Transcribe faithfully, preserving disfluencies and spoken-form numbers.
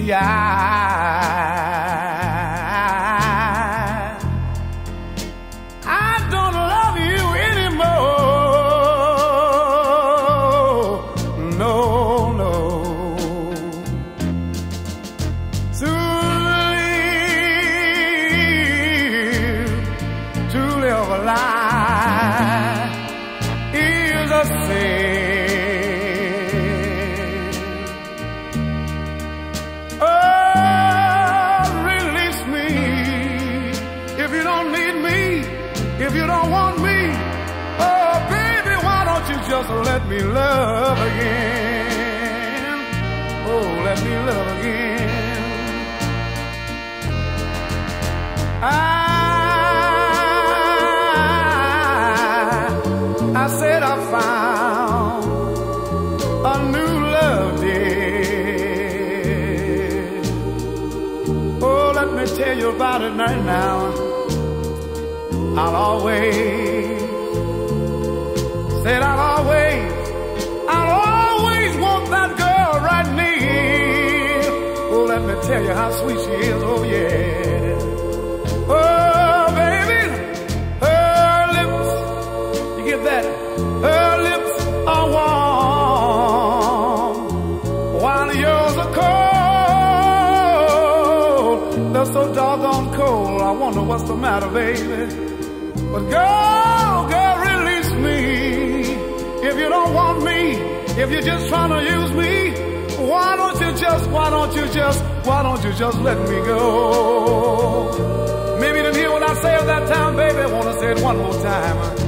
the eye. I don't love you anymore. No, no. To live, to live a lie is a sin. Oh, release me if you don't need me, if you don't want me. Oh, baby, why don't you just let me love again? Oh, let me love again. I, I said I found a new love, dear. Oh, let me tell you about it right now. I'll always, said I'll always, I'll always want that girl right near. Oh, let me tell you how sweet she is, oh yeah. Oh, baby, her lips, you get that? Her lips are warm, while yours are cold. They're so doggone cold, I wonder what's the matter, baby. But girl, girl, release me. If you don't want me, if you're just trying to use me, why don't you just, why don't you just, why don't you just let me go? Maybe you didn't hear what I said that time, baby. I want to say it one more time.